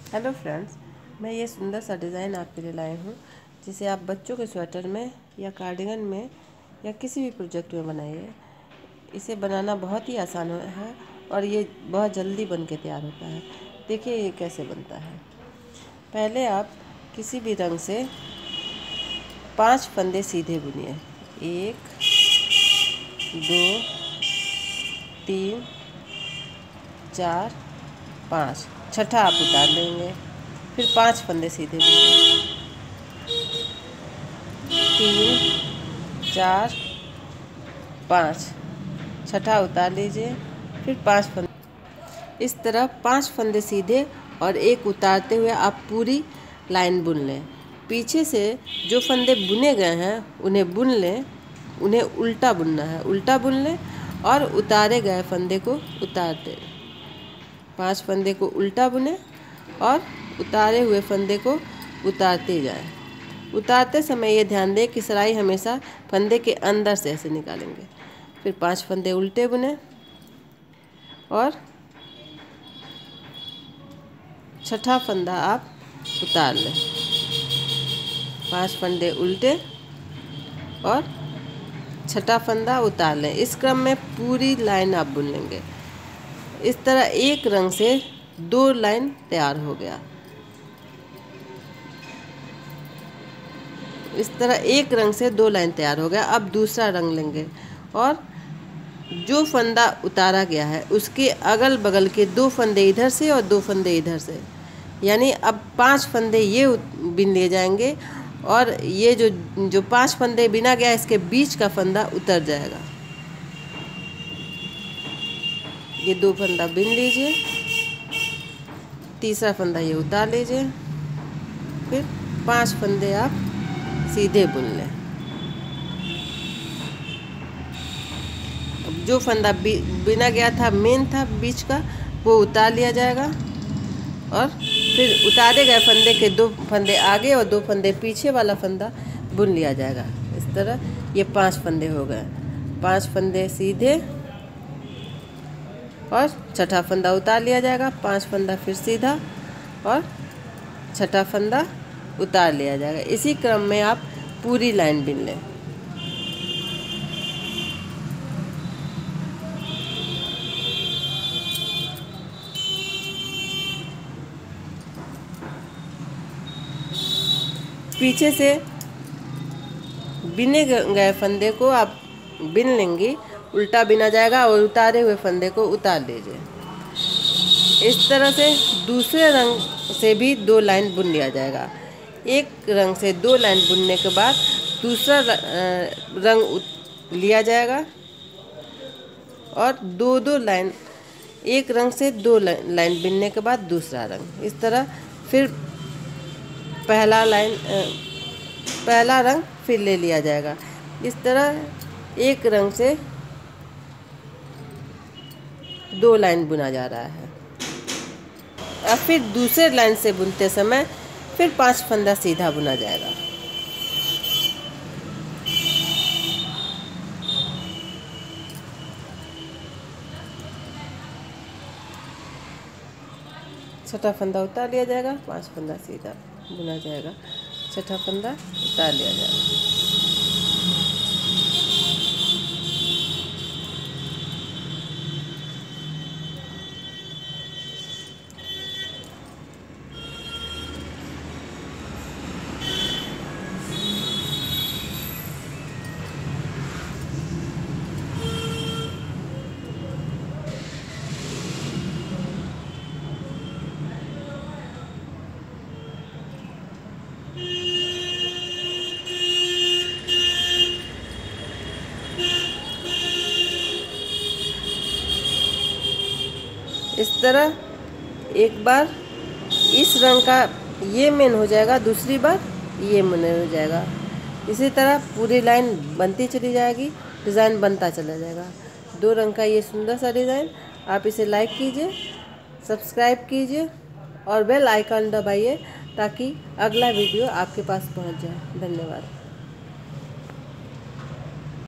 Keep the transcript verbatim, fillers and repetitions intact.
Hello friends, मैं ये सुंदर सा डिज़ाइन आपके लिए लाई हूँ, जिसे आप बच्चों के स्वेटर में या कार्डिगन में या किसी भी प्रोजेक्ट में बनाइए। इसे बनाना बहुत ही आसान है और ये बहुत जल्दी बन के तैयार होता है। देखिए ये कैसे बनता है। पहले आप किसी भी रंग से पांच फंदे सीधे बुनिए। एक, दो, तीन, चार, पाँच। छठा आप उतार लेंगे। फिर पांच फंदे सीधे बुनिए। तीन, चार, पाँच। छठा उतार लीजिए। फिर पांच फंदे। इस तरह पांच फंदे सीधे और एक उतारते हुए आप पूरी लाइन बुन लें। पीछे से जो फंदे बुने गए हैं उन्हें बुन लें। उन्हें उल्टा बुनना है, उल्टा बुन लें और उतारे गए फंदे को उतार दें। पांच फंदे को उल्टा बुने और उतारे हुए फंदे को उतारते जाएं। उतारते समय ये ध्यान दें कि सिलाई हमेशा फंदे के अंदर से ऐसे निकालेंगे। फिर पांच फंदे उल्टे बुने और छठा फंदा आप उतार लें। पांच फंदे उल्टे और छठा फंदा उतार लें। इस क्रम में पूरी लाइन आप बुन लेंगे। इस तरह एक रंग से दो लाइन तैयार हो गया। इस तरह एक रंग से दो लाइन तैयार हो गया। अब दूसरा रंग लेंगे और जो फंदा उतारा गया है उसके अगल बगल के दो फंदे इधर से और दो फंदे इधर से, यानी अब पांच फंदे ये बिन लिए जाएंगे और ये जो जो पांच फंदे बिना गया इसके बीच का फंदा उतर जाएगा। ये दो फंदा बिन लीजिए। तीसरा फंदा ये उतार लीजिए। फिर पांच फंदे आप सीधे बुन लें। अब जो फंदा बिना गया था, मेन था बीच का, वो उतार लिया जाएगा और फिर उतारे गए फंदे के दो फंदे आगे और दो फंदे पीछे वाला फंदा बुन लिया जाएगा। इस तरह ये पांच फंदे हो गए। पांच फंदे सीधे और छठा फंदा उतार लिया जाएगा। पांच फंदा फिर सीधा और छठा फंदा उतार लिया जाएगा। इसी क्रम में आप पूरी लाइन बिन लें। पीछे से बिने गए फंदे को आप बिन लेंगी, उल्टा बिना जाएगा और उतारे हुए फंदे को उतार लीजिए। इस तरह से दूसरे रंग से भी दो लाइन बुन लिया जाएगा। एक रंग से दो लाइन बुनने के बाद दूसरा रंग लिया जाएगा और दो दो लाइन, एक रंग से दो लाइन बिनने के बाद दूसरा रंग। इस तरह फिर पहला लाइन पहला रंग फिर ले लिया जाएगा। इस तरह एक रंग से दो लाइन बुना जा रहा है। और फिर दूसरे लाइन से बुनते समय फिर पांच फंदा सीधा बुना जाएगा। छठा फंदा उतार लिया जाएगा। पांच फंदा सीधा बुना जाएगा। छठा फंदा उतार लिया जाएगा। इस तरह एक बार इस रंग का ये मेन हो जाएगा, दूसरी बार ये मेन हो जाएगा। इसी तरह पूरी लाइन बनती चली जाएगी, डिज़ाइन बनता चला जाएगा। दो रंग का ये सुंदर सा डिज़ाइन। आप इसे लाइक कीजिए, सब्सक्राइब कीजिए और बेल आइकन दबाइए ताकि अगला वीडियो आपके पास पहुंच जाए। धन्यवाद।